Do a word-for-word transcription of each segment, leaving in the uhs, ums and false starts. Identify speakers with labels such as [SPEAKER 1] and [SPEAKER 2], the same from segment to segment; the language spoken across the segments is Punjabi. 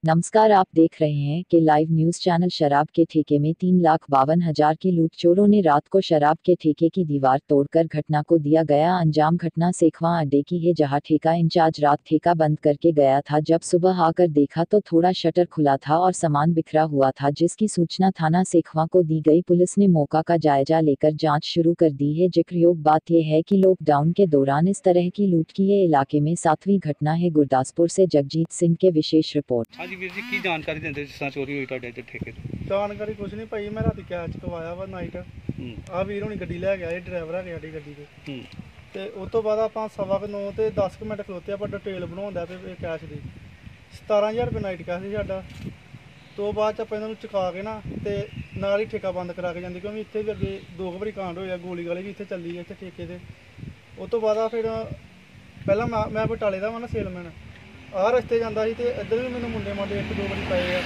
[SPEAKER 1] नमस्कार, आप देख रहे हैं कि लाइव न्यूज चैनल। शराब के ठेके में तीन लाख बावन हजार की लूट। चोरों ने रात को शराब के ठेके की दीवार तोड़कर घटना को दिया गया अंजाम। घटना सेखवा अड्डे की है, जहां ठेका इंचार्ज रात ठेका बंद करके गया था। जब सुबह आकर देखा तो थोड़ा शटर खुला था और सामान बिखरा हुआ था, जिसकी सूचना थाना सेखवा को दी गई। पुलिस ने मौका का जायजा लेकर जांच शुरू कर दी है। जिक्रयोग बात यह है कि लॉकडाउन के दौरान इस तरह की लूट की ये इलाके में सातवीं घटना है। गुरदासपुर से जगजीत सिंह के विशेष रिपोर्ट।
[SPEAKER 2] हाँ जी वीर जी, की जानकारी देंगे जिस तरह चोरी हुई ਤੁਹਾਡੇ ठेके ਤੇ?
[SPEAKER 3] जानकारी कुछ नहीं भाई, मैं रात कैश चकवाया वा नाइट आ वीर हुणी गड्डी लै गया, ड्राइवर है साडी गड्डी ते ते उस तो बाद आपां सवा नौ ते दस मिनट खलोते आपां डिटेल बनाउंदा पे कैश दी सतारह हज़ार रुपये नाइट कैश ਸੀ ਸਾਡਾ। तो बाद च ਆਪਾਂ ਇਹਨਾਂ ਨੂੰ ਚੁਕਾ ਕੇ ਨਾ ਤੇ ਨਾਲ ਹੀ ਠੇਕਾ ਬੰਦ ਕਰਾ ਕੇ ਜਾਂਦੇ, ਕਿਉਂਕਿ ਇੱਥੇ ਵੀ ਅੱਗੇ ਦੋ ਕੁ ਵਾਰੀ ਕਾਂਡ ਹੋਇਆ, ਗੋਲੀ ਗਾਲੀ ਵੀ ਇੱਥੇ ਚੱਲੀ ਹੈ ਇੱਥੇ ਠੇਕੇ ਤੇ। ਉਸ ਤੋਂ ਬਾਅਦ ਆ ਫਿਰ ਪਹਿਲਾਂ ਮੈਂ ਮੈਂ ਬਟਾਲੇ ਦਾ ਵਾ ਨਾ ਸੇਲਮੈਨ, ਆਹ ਰਸਤੇ ਜਾਂਦਾ ਸੀ ਤੇ ਇੱਧਰ ਵੀ ਮੈਨੂੰ ਮੁੰਡੇ ਮਾਂਡੇ ਇੱਕ ਦੋ ਵਾਰੀ ਪਏ ਆ,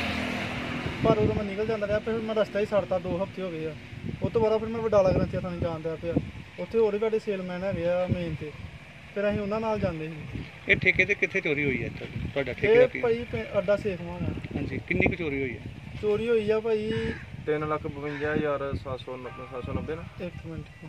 [SPEAKER 3] ਪਰ ਉਦੋਂ ਮੈਂ ਨਿਕਲ ਜਾਂਦਾ ਰਿਹਾ। ਫਿਰ ਮੈਂ ਰਸਤਾ ਹੀ ਛੱਡਤਾ, ਦੋ ਹਫ਼ਤੇ ਹੋ ਗਏ ਆ। ਉਸ ਤੋਂ ਬਾਅਦ ਫਿਰ ਮੈਂ ਬਟਾਲਾ ਗ੍ਰੰਥੀਆਂ ਥਾਣੇ ਜਾਣ ਦਿਆ ਪਿਆ, ਉੱਥੇ ਹੋਰ ਵੀ ਸਾਡੇ ਸੇਲਮੈਨ ਹੈਗੇ ਆ ਮੇਨ ਤੇ, ਫਿਰ ਅਸੀਂ ਉਹਨਾਂ ਨਾਲ ਜਾਂਦੇ ਸੀ।
[SPEAKER 2] ਇਹ ਠੇਕੇ ਤੇ ਕਿੱਥੇ ਚੋਰੀ ਹੋਈ ਹੈ ਤੁਹਾਡਾ ਠੇਕੇ ਦਾ?
[SPEAKER 3] ਇਹ ਭਾਈ ਅੱਡਾ ਸੇਖਵਾਂ ਵਾ।
[SPEAKER 2] ਹਾਂਜੀ, ਕਿੰਨੀ ਕੁ ਚੋਰੀ ਹੋਈ ਹੈ?
[SPEAKER 3] ਚੋਰੀ ਹੋਈ ਆ ਭਾਈ
[SPEAKER 4] ਤਿੰਨ ਲੱਖ ਬਵੰਜਾ ਹਜ਼ਾਰ ਸੱਤ ਸੌ ਸੱਤ ਸੌ ਨੱਬੇ ਨਾ
[SPEAKER 3] ਇੱਕ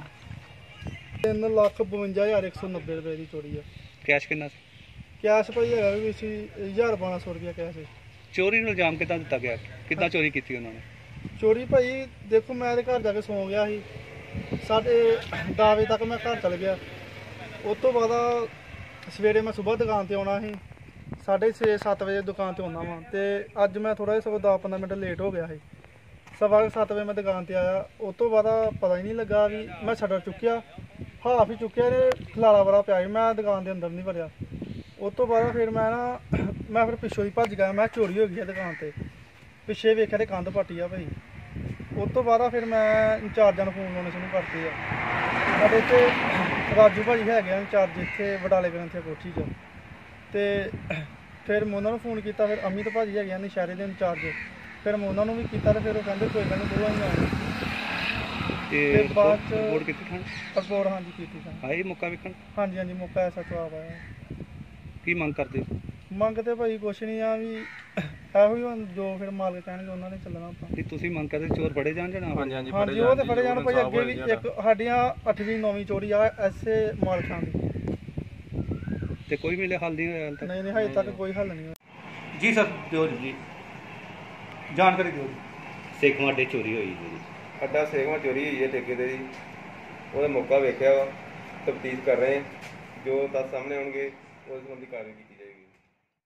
[SPEAKER 3] ਮਿੰਟ ਤਿੰਨ ਲੱਖ ਬਵੰਜਾ ਹਜ਼ਾਰ ਇੱਕ ਸੌ ਨੱਬੇ ਰੁਪਏ ਦੀ ਚੋਰੀ ਆ।
[SPEAKER 2] ਕੈਸ਼ ਕਿੰਨਾ ਸੀ?
[SPEAKER 3] ਕੈਸ਼ ਭਾਈ ਹੈਗਾ ਵੀ ਸੀ ਹਜ਼ਾਰ ਬਾਰਾਂ ਸੌ ਰੁਪਇਆ ਕੈਸ਼।
[SPEAKER 2] ਚੋਰੀ ਨੂੰ ਇਲਜ਼ਾਮ ਕਿੱਦਾਂ ਦਿੱਤਾ ਗਿਆ? ਕਿੱਦਾਂ ਚੋਰੀ ਕੀਤੀ ਉਹਨਾਂ ਨੇ?
[SPEAKER 3] ਚੋਰੀ ਭਾਈ ਦੇਖੋ, ਮੈਂ ਇਹਦੇ ਘਰ ਜਾ ਕੇ ਸੌਂ ਗਿਆ ਸੀ, ਸਾਢੇ ਦਸ ਵਜੇ ਤੱਕ ਮੈਂ ਘਰ ਚਲ ਗਿਆ। ਉਸ ਤੋਂ ਬਾਅਦ ਸਵੇਰੇ ਮੈਂ ਸਵੇਰ ਦੁਕਾਨ 'ਤੇ ਆਉਣਾ ਸੀ, ਸਾਢੇ ਛੇ ਸੱਤ ਵਜੇ ਦੁਕਾਨ 'ਤੇ ਆਉਂਦਾ ਵਾਂ, ਅਤੇ ਅੱਜ ਮੈਂ ਥੋੜ੍ਹਾ ਜਿਹਾ ਸਗੋਂ ਦਸ ਪੰਦਰਾਂ ਮਿੰਟ ਲੇਟ ਹੋ ਗਿਆ ਸੀ। ਸਵਾ ਸੱਤ ਵਜੇ ਮੈਂ ਦੁਕਾਨ 'ਤੇ ਆਇਆ, ਉਸ ਤੋਂ ਬਾਅਦ ਪਤਾ ਹੀ ਨਹੀਂ ਲੱਗਾ ਵੀ ਮੈਂ ਸ਼ਟਰ ਚੁੱਕਿਆ, ਹਾਫ ਹੀ ਚੁੱਕਿਆ ਤੇ ਖਲਾਰਾ ਬੜਾ ਪਿਆ ਸੀ, ਮੈਂ ਦੁਕਾਨ ਦੇ ਅੰਦਰ ਨਹੀਂ ਵੜਿਆ। ਉਸ ਤੋਂ ਬਾਅਦ ਫਿਰ ਮੈਂ ਨਾ ਮੈਂ ਫਿਰ ਪਿੱਛੋਂ ਦੀ ਭੱਜ ਗਿਆ, ਮੈਂ ਚੋਰੀ ਹੋ ਗਈ ਹੈ ਦੁਕਾਨ 'ਤੇ। ਪਿੱਛੇ ਵੇਖਿਆ ਤੇ ਕੰਧ ਪਾਟੀ ਆ ਭਾਈ। ਉਸ ਤੋਂ ਬਾਅਦ ਫਿਰ ਮੈਂ ਇੰਚਾਰਜਾਂ ਨੂੰ ਫੋਨ ਲਾਉਣੇ ਸ਼ੁਰੂ ਕਰਤੇ ਆ। ਸਾਡੇ ਇੱਥੇ ਰਾਜੂ ਭਾਜੀ ਹੈਗੇ ਆ ਇੰਚਾਰਜ ਇੱਥੇ ਬਟਾਲੇ ਗ੍ਰੰਥੀਆਂ ਕੋਠੀ 'ਚ, ਅਤੇ ਫਿਰ ਮੈਂ ਉਹਨਾਂ ਨੂੰ ਫੋਨ ਕੀਤਾ। ਫਿਰ ਅਮਿਤ ਭਾਜੀ ਹੈਗੇ ਆ ਨਸ਼ਹਿਰੇ ਦੇ ਇੰਚਾਰਜ, ਫਿਰ ਮੈਂ ਉਹਨਾਂ ਨੂੰ ਵੀ ਕੀਤਾ ਅਤੇ ਫਿਰ ਉਹ ਕਹਿੰਦੇ ਕੋਈ ਗੱਲ ਨਹੀਂ ਦੋ ਅਸੀਂ ਆਉਣਾ।
[SPEAKER 2] ਤੇ
[SPEAKER 3] ਬਾਅਦ 'ਚ
[SPEAKER 2] ਰਿਪੋਰਟ ਕੀਤੀ ਥਾਣੇ?
[SPEAKER 3] ਰਿਪੋਰਟ ਹਾਂਜੀ ਕੀਤੀ ਸਨ।
[SPEAKER 2] ਆਏ ਮੌਕਾ ਵੇਖਣ?
[SPEAKER 3] ਹਾਂਜੀ ਹਾਂਜੀ ਮੌਕਾ ਐਸਾ ਜਵਾਬ ਆਇਆ।
[SPEAKER 2] ਕੀ ਮੰਗ ਕਰਦੇ?
[SPEAKER 3] ਮੰਗ ਤੇ ਭਾਈ ਕੁਛ ਨਹੀਂ ਆ, ਵੀ ਇਹੋ ਹੀ ਹੁਣ ਜੋ ਫਿਰ ਮਾਲਕ ਕਹਿਣਗੇ ਉਹਨਾਂ ਨੇ ਚੱਲਣਾ ਆਪਾਂ।
[SPEAKER 2] ਕੀ ਤੁਸੀਂ ਮੰਗ ਕਰਦੇ ਚੋਰ ਫੜੇ ਜਾਣ ਜਾਂ ਨਾ?
[SPEAKER 4] ਹਾਂਜੀ ਹਾਂਜੀ
[SPEAKER 3] ਹਾਂਜੀ ਉਹ ਤੇ ਫੜੇ ਜਾਣ ਭਾਈ। ਅੱਗੇ ਵੀ ਇੱਕ ਸਾਡੀਆਂ ਅੱਠਵੀਂ ਨੌਵੀਂ ਚੋਰੀ ਆ ਐਸੇ ਮਾਲਕਾਂ ਦੀ,
[SPEAKER 2] ਤੇ ਕੋਈ ਮਿਲੇ ਹੱਲ ਨਹੀਂ ਹੋਇਆ ਹਾਲ ਤੱਕ?
[SPEAKER 3] ਨਹੀਂ ਨਹੀਂ ਹਜੇ ਤੱਕ ਕੋਈ ਹੱਲ ਨਹੀਂ ਹੋਇਆ।
[SPEAKER 2] ਜੀ ਸਰ, ਦਿਓ ਜੀ ਜਾਣਕਾਰੀ ਦਿਓ ਜੀ।
[SPEAKER 5] ਸੇਖਵਾਂ ਅੱਡੇ ਚੋਰੀ ਹੋਈ ਜੀ।
[SPEAKER 4] ਅੱਡਾ ਸੇਖਵਾਂ ਚੋਰੀ ਹੋਈ ਹੈ ਠੇਕੇ ਤੇ ਜੀ, ਉਹਦਾ ਮੌਕਾ ਵੇਖਿਆ ਵਾ, ਤਫਤੀਸ਼ ਕਰ ਰਹੇ ਜੋ ਤੱਥ ਸਾਹਮਣੇ ਆਉਣਗੇ ਉਸ ਸੰਬੰਧੀ ਕਾਰਵਾਈ ਕੀਤੀ ਜਾਏਗੀ।